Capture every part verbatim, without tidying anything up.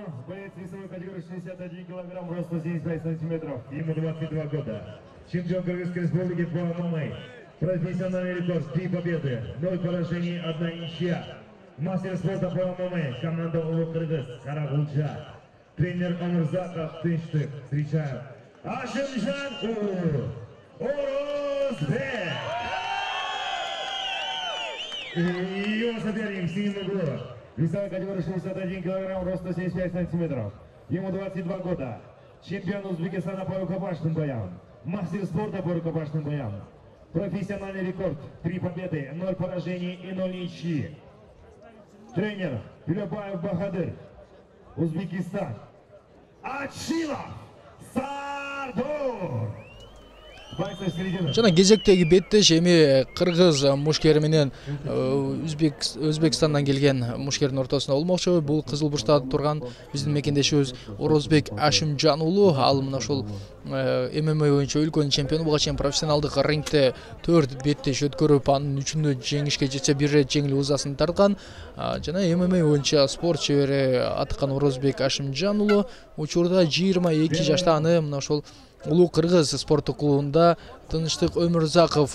боец весовой категории шестьдесят один килограмм, рост сто семьдесят пять сантиметров, ему двадцать два года. Чемпион Кыргызской республики по ММА. Профессиональный рекорд, три победы, ноль поражений, одна ничья. Мастер спорта по ММА, команда Улук Кыргыз, Карагулча. Тренер Омурзаков, Тынчтык. Встречаем Ашимжан Орозбек. И его соперник в синем углу. Весовая категория шестьдесят один килограмм, рост сто семьдесят пять сантиметров. Ему двадцать два года. Чемпион Узбекистана по рукопашным боям. Мастер спорта по рукопашным боям. Профессиональный рекорд. Три победы, ноль поражений и ноль ничьи. Тренер Тилябаев Бахадыр. Узбекистан. Ачилов Сардор. Жана кезектеги беттеш эми кыргыз мушкери менен Өзбекстандан келген мушкердин ортосунда болмокчу. Бул кызыл бурчта турган биздин мекендешибиз Орозбек Ашимжан уулу. Ал мына ушул ММА боюнча өлкөнүн чемпиону. Буга чейин профессионалдык рингде төрт беттеш өткөрүп, анын үчүндө жеңишке жетсе, бир рет жеңил узасын тарткан. Жана ММА боюнча спорт чебери аткан Орозбек Ашимжан уулу учурда жыйырма эки жашта. Аны мына ушул Улук Кыргыз спорттук клубунда Тынчтык Өмүрзаков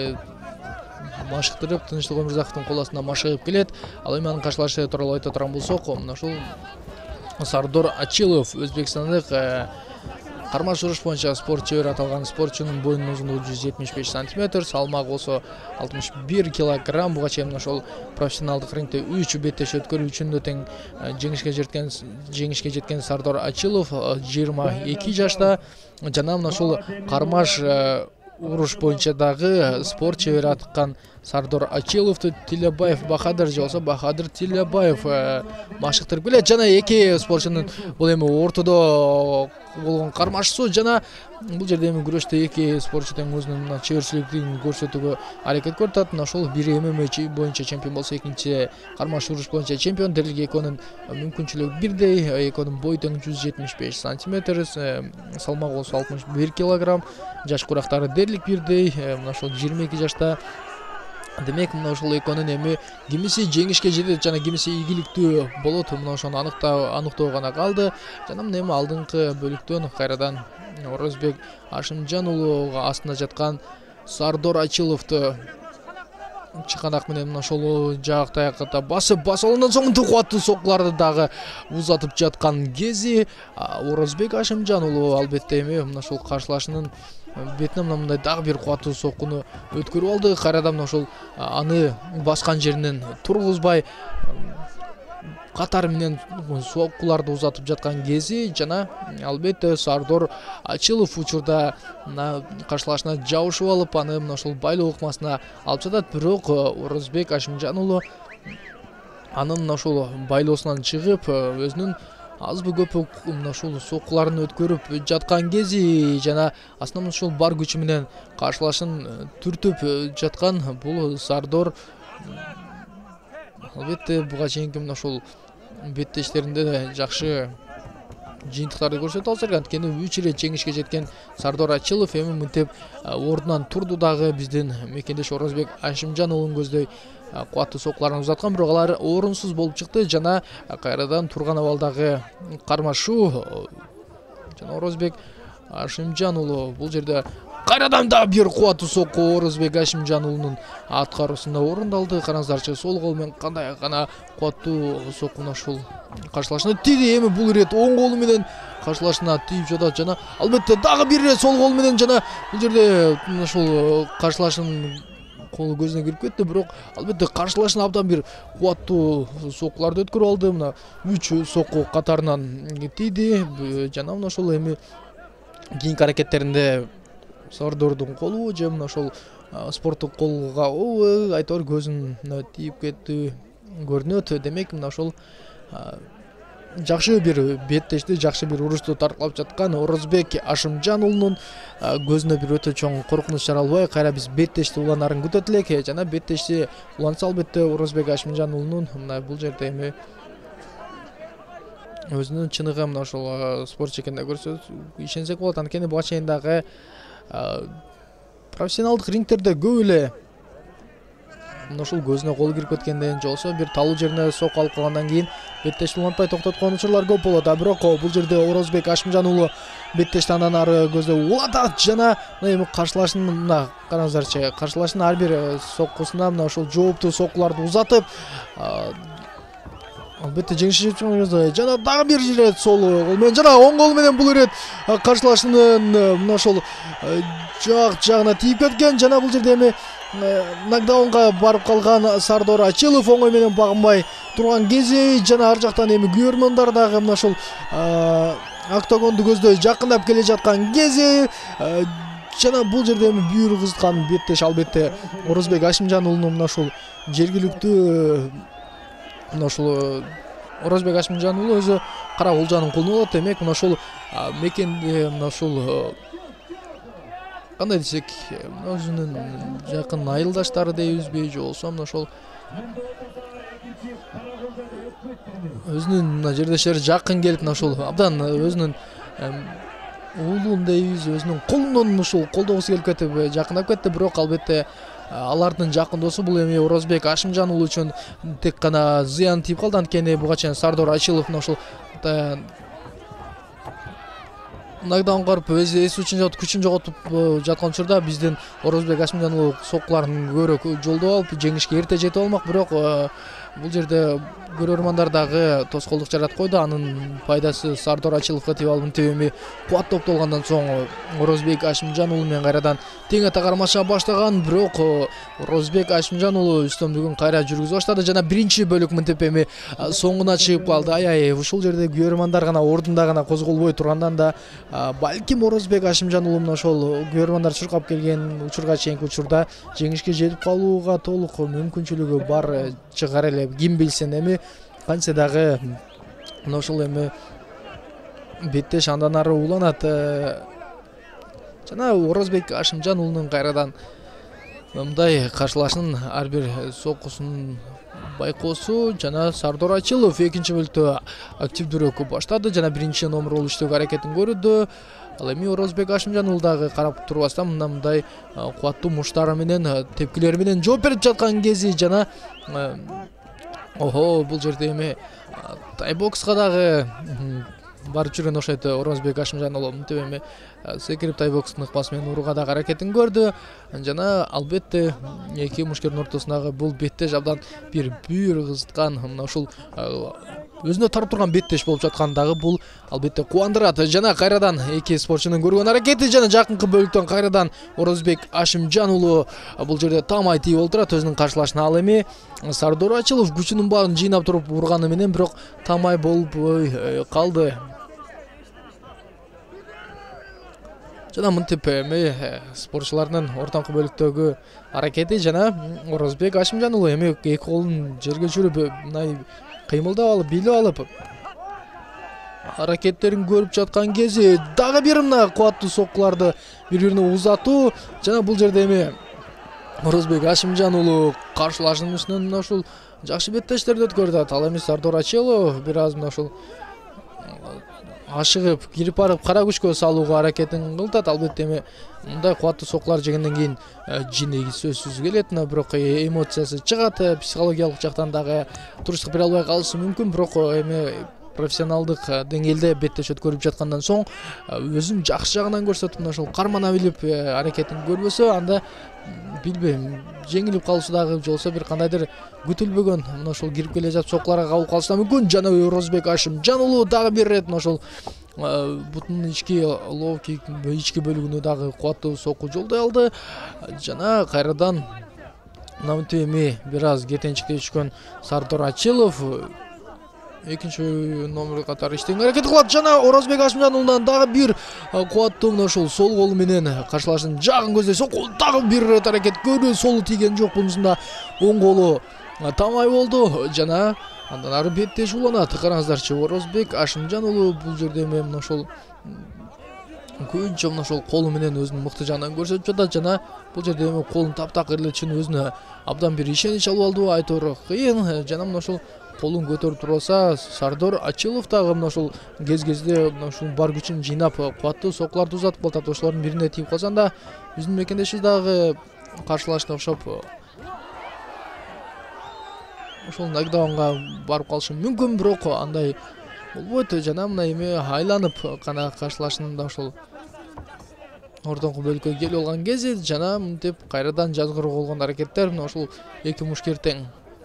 машыктырып, Тынчтык Өмүрзаковдун кол астында машыгып келет. Ал эми анын каршылашы тууралуу айта турган болсок, мына ушул Сардор Ачилов, өзбекстандык кармаш уруш боюнча спорт чебери аталган спортчунун боюнун узундугу жүз жетимиш беш сантиметр, салмагы болсо алтымыш бир килограмм. Буга чейин ошол профессионалдык рингде үч беттеш өткөрүү үчүндө тең жеңишке жеткен жеңишке жеткен Сардор Ачилов жыйырма эки жашта. Жана мына ушул кармаш уруш боюнча дагы спорт чебери аткан Сардор Ачиловду Тилябаев Бахадыр же болсо Бахадыр Тилябаев машыктырып келет. Жана эки спортчунун бул эми ортодо болгон кармашчысы. Жана бул жерде эми күрөштө эки спортчу тең өзүнүн чеберчилигин көрсөтүүгө аракет көрүп атат. Мына ошол бири ММА боюнча чемпион болсо, экинчи кармаш уруш боюнча чемпион. Дерлик экөөнүн мүмкүнчүлүгү бирдей. Экөөнүн бою тең жүз жетимиш беш сантиметр, салмагы болсо алтымыш бир килограмм. Жаш курактары дерлик бирдей. Мына ошол жыйырма эки жашта. Демек мына ошол экөөнүн эми кимиси жеңишке жетет жана кимиси ийгиликтүү болот, мына ошону аныктоо гана калды. Жана мына эми алдыңкы бөлүктөн кайрадан Орозбек Ашимжан уулу астында жаткан Сардор Ачиловду чыканак менен мына ошол жак таякта басып басып, андан соң кубаттуу соккуларды дагы узатып жаткан кези Орозбек Ашимжан уулу албетте эми мына ошол каршылашынын бетине мындай дагы бир кубаттуу соккуну өткөрүп алды. Кайрадан мына ошол аны баскан жеринен тургузбай катар менен соккуларды узатып жаткан кези. Жана албетте Сардор Ачилов учурда каршылашына жабышып алып, аны мына ошол байлоо ыкмасына алып жатат. Бирок Орозбек Ашимжан уулу анын мына ошол байлоосунан чыгып, өзүнүн азбы көпү мына ушул соккуларын өткөрүп жаткан кези, жана астынан ушул бар күчү менен каршылашын түртүп жаткан бул Сардор албетте буга чейинки мына ушул беттештеринде жакшы жыйынтыктарды көрсөтө алса керек. Анткени үч ирет жеңишке жеткен Сардор Ачилов эми мынтип ордунан турду дагы биздин мекендеш Орозбек Ашимжан уулун көздөй кубаттуу соккуларын узаткан, бирок алар орунсуз болуп чыкты. Жана кайрадан турган абалдагы кармашуу жана Орозбек Ашимжан уулу бул жерде кайрадан да бир кубаттуу сокку Орозбек Ашимжан уулунун аткаруусунда орундалды. Караңыздарчы, сол кол менен кандай гана кубаттуу соккуна ушул каршылашына тийди. Эми бул ирет оң колу менен каршылашына тийип жатат. Жана албетте дагы бир ирет сол кол менен. Жана бул жерде ушул каршылашынын колу көзүнө кирип кетти, бирок албетте каршылашына абдан бир кубаттуу соккуларды өткөрүп алды. Мына үч сокку катарынан тийди. Жана мына ошол эми кийинки аракеттеринде Сардордун колу же мына ошол спорттук колго айтор көзүнө тийип кетти көрүнөт. Демек мына ошол жакшы бир беттешти, жакшы бир урушту тарткалап жаткан Орозбек Ашимжан уулунун көзүнө бир өтө чоң коркунуч жаралбай, кайра биз беттешти уланарын күтөт элек. Жана беттешти уланса албетте Орозбек Ашимжан уулунун мына бул жерде эми өзүнүн чыныгы мына ошол спортчу экенине көрсөтүп ишенсек болот. Анткени буга чейин дагы профессионалдык рингтерде көп эле мына ушул көзүнө кол кирип кеткенден же болбосо бир талуу жерине сок алып калгандан кийин беттешти улантпай токтоткон учурлар көп болот. А бирок бул жерде Орозбек Ашимжан уулу беттешти андан ары көздө улантат жана эми каршылашын мына караңыздарчы, каршылаштын ар бир соккусуна мына ушул жооптуу соккуларды узатып албетте жеңишке жетип жана дагы бир ирет сол кол менен жана оң кол менен бул ирет каршылашынын мына ошол жак жагына тийип кеткен. Жана бул жерде эми нокдаунга барып калган Сардор Ачилов оңой менен багынбай турган кези жана ар жактан эми күйөрмөндөр дагы мына ошол октогонду көздөй жакындап келе жаткан кези жана бул жерде эми бүйүр кызыткан беттеш албетте Орозбек Ашимжан уулунун мына ушул жергиликтүү мына ушул Орозбек Ашимжан уулу өзү Кара Кулжанын кулуна болот. Демек мына ушул мекенде мына ушул кандай десек өзүнүн жакын айылдаштары дейбизби же болбосо мына ошол өзүнүн мына жердештери жакын келип мына ушул абдан өзүнүн уулун дейбиз өзүнүн кулунун ушул колдогусу келип кетип жакындап кетти. Бирок албетте алардын жакын досу бул эми Орозбек Ашимжан уулу үчүн тек гана зыян тийип калды. Анткени буга чейин Сардор Ачилов мына ушул нокдаунга барып өз эс үчүн жоготуп күчүн жоготуп жаткан учурда биздин Орозбек Ашимжан уулу соккуларын көбүрөөк жолдоп алып жеңишке эрте жетип алмак. Бирок бул жерде көрөрмандар дагы тоскоолдук жаратып койду. Анын пайдасы Сардор Ачиловго тийип алып мынтип эми кубат топтолгондон соң Орозбек Ашимжан уулу менен кайрадан тең ата кармаша баштаган. Бирок Орозбек Ашимжан уулу үстөмдүгүн кайра жүргүзө баштады жана биринчи бөлүк мынтип эми соңуна чыгып калды. Ай-ай ушул жерде күйөрмандар гана ордунда гана козголбой тургандан да балким Орозбек Ашимжан уулу мына ошол күйөрмандар чуркап келген учурга чейинки учурда жеңишке жетип калууга толук мүмкүнчүлүгү бар чыгар эле. Ким билсин эми канча дагы мына ошол эми беттеш андан ары уланат жана Орозбек Ашимжан уулунун кайрадан мындай каршылашынын ар бир соккусунун байкоосу жана Сардор Ачилов экинчи бөлүктө активдүүрөөк баштады жана биринчи номер болуп иштөөгө аракетин көрдү. Ал эми Орозбек Ашимжан уулу дагы карап турбастан мына мындай кубаттуу муштары менен тепкилери менен жооп берип жаткан кези жана охо бул жерде эми тайбокска дагы барып жүргөн окшойт Орозбек Ашимжан уулу мынтип эми секирип тайбокстун ыкмасы менен урууга дагы аракетин көрдү жана албетте эки мушкердин ортосундагы бул беттеш абдан бир бүйүр кызыткан мына ушул өзүнө таруп турган беттеш болуп жаткан дагы бул албетте кубандырат. Жана кайрадан эки спортчунун көргөн аракети жана жакынкы бөлүктөн кайрадан Орозбек Ашимжан уулу бул жерде тамай тийип олтурат өзүнүн каршылашына. Ал эми Сардор Ачилов күчүнүн баарын жыйнап туруп урганы менен бирок тамай болбой калды. Жана мынтип эми спортчулардын ортоңку бөлүктөгү аракети жана Орозбек Ашимжан уулу эми эки колун жерге жүрүп мындай кыймылдап алып бийлеп алып аракеттерин көрүп жаткан кези дагы бир мына кубаттуу соккуларды бири-бирине узатуу жана бул жерде эми Орозбек Ашимжан уулу каршылашынын үстүнөн мына ушул жакшы беттештерди өткөрдү. Ал эми Сардор Ачилов бир аз мына ушул ашыгып кирип барып кара күчкө салууга аракетин кылтат. Албетте эми мындай кубаттуу соккулар жегенден кийин жини сөзсүз келет, бирок эмоциясы чыгат, психологиялык жактан дагы туруштук бере албай калышы мүмкүн. Бирок эми профессионалдык деңгээлде беттеш өткөрүп жаткандан соң өзүн жакшы жагынан көрсөтүп мына ушул кармана билип аракетин көрбөсө анда билбейм жеңилип калышы дагы же болбосо бир кандайдыр күтүлбөгөн мына ушул кирип келе жатып соккуларга кабыл калышы да мүмкүн. Жана Орозбек Ашимжан уулу дагы бир ирет мына ушул бутунун ички лоу-кик ички бөлүгүнө дагы кубаттуу сокку жолдой алды жана кайрадан мына мынтип эми бир аз кетенчикте түшкөн Сардор Ачилов экинчи номер катары иштеген аракет кылат жана Орозбек Ашимжан уулунан дагы бир кубаттуу мына ушул сол колу менен каршылашын жагын көздөй сокку дагы бир ирет аракет көрдү. Солу тийген жок, бунусунда оң колу тамай болду жана андан ары беттеш уланат. Караңыздарчы, Орозбек Ашимжан уулу бул жерде эми мына ошол көбүнчө мына ошол колу менен өзүнүн мыкты жагынан көрсөтүп жатат жана бул жерде эми колун таптак ырлычын өзүнө абдан бир ишенич алып алды, айтор кыйын жана мына ошол колун көтөрүп турбаса Сардор Ачилов дагы мына ушул кез-кезде мына ушул бар күчүн жыйнап кубаттуу соккуларды узатып калтат. Ошолордун бирине тийип калсаң да биздин мекендешибиз дагы каршылашты окшоп ошол нокдаунга барып калышы мүмкүн, бирок андай болбойт. Жана мына эми айланып гана каршылашында ошол ордоңку бөлүккө келип алган кези жана мынтип кайрадан жазгыруу болгон аракеттер мына ушул эки мушкер тең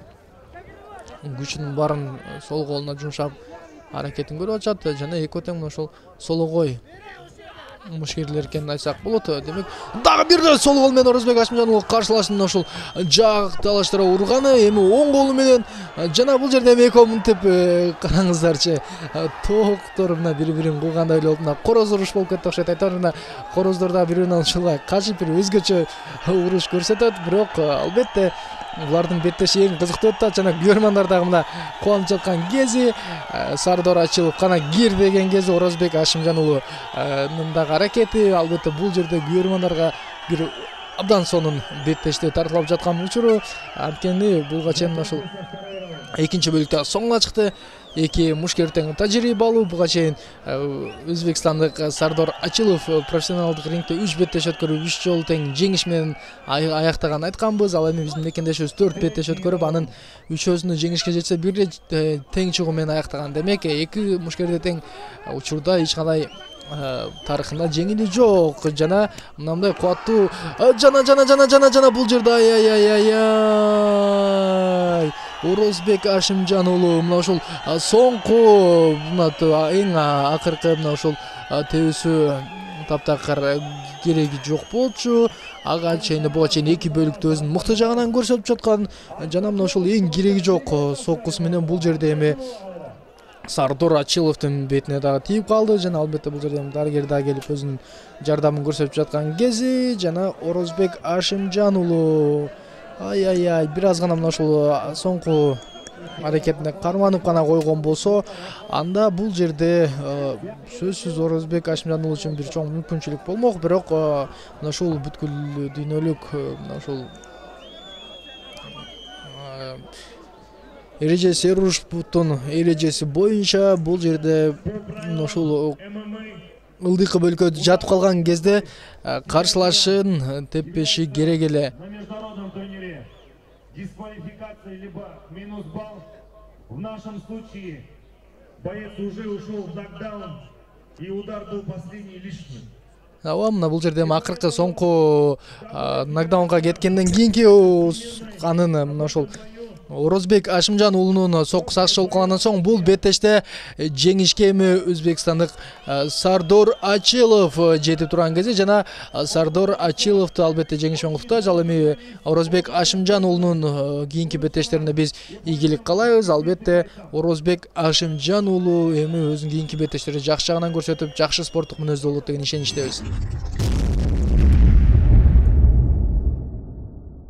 күчүнүн баарын сол колуна жумшап аракетин көрүп атышат жана экөө тең мына ошол сологой мушкерлер экенин айтсак болот. Демек дагы бир сол кол менен Орозбек Ашимжан уулу каршылашын ошол жак талаштыра урганы эми оң колу менен жана бул жерде эми экөө мынтип караңыздарчы токтор мына бири бирин куугандай болуп мына короз уруш болуп кетти окшойт. Айтор мына короздор да бири бирине ушуга качып бир өзгөчө уруш көрсөтөт, бирок албетте булардын беттеши эң кызыктуу өтүп атат жана көрөрмандар дагы мына кубанып жаткан кези Сардор Ачилов гана кир деген кези Орозбек Ашимжан уулунун дагы аракети албетте бул жерде көрөрмандарга бир абдан сонун беттеште тартылып жаткан учуру. Анткени булга чейин ушул экинчи бөлүктө соңуна чыкты. Эки мушкер тең тажрыйбалуу. Буга чейин өзбекстандык Сардор Ачилов профессионалдык рингде үч беттеш өткөрүп үч жолу тең жеңиш менен аяктаганын айтканбыз. Ал эми биздин мекендешибиз төрт беттеш өткөрүп анын үчөөсүнө жеңишке жетсе бир тең чыгуу менен аяктаган. Демек эки мушкерде тең учурда эч кандай тарыхында жеңили жок. Жана мындай кубаттуу жана жана жана жана жана бул жерде ай ай ай ай ай Орозбек Ашимжан уулу мына ушул соңку мына эң акыркы мына ушул тебүүсү таптакыр кереги жок болчу. Ага чейин буга чейин эки бөлүктө өзүнүн мыкты жагынан көрсөтүп жаткан жана мына ушул эң кереги жок соккусу менен бул жерде эми Сардор Ачиловдун бетине дагы тийип калды жана албетте бул жерде дарыгер дагы келип өзүнүн жардамын көрсөтүп жаткан кези жана Орозбек Ашимжан уулу ай ай ай бир аз гана мына ушул соңку аракетине карманып гана койгон болсо анда бул жерде сөзсүз Орозбек Ашимжан уулу үчүн бир чоң мүмкүнчүлүк болмок. Бирок мына ушул бүткүл дүйнөлүк мына ушул эрежеси Эрушпуттун эрежеси боюнча бул жерде ушул ылдыйкы бөлүккө жатып калган кезде каршылашын теппеши керек эле. Дисквалификация либо минус балл. В нашем случае боец уже ушел в нокдаун и удар был последний лишним. Ооба мына бул жерде акыркы соңку нокдаунга кеткенден кийинки анын мына ошол Орозбек Ашимжан уулунун сокку сакчы болуп калгандан соң бул беттеште жеңишке эми өзбекстандык Сардор Ачилов жетип турган кези жана Сардор Ачиловду албетте жеңиш менен куттуктайбыз. Ал эми Орозбек Ашимжан уулунун кийинки беттештерине биз ийгилик каалайбыз. Албетте Орозбек Ашимжан уулу эми өзүнүн кийинки беттештерин жакшы жагынан көрсөтүп, жакшы спорттук мүнөздүү болот деген ишеничтебиз.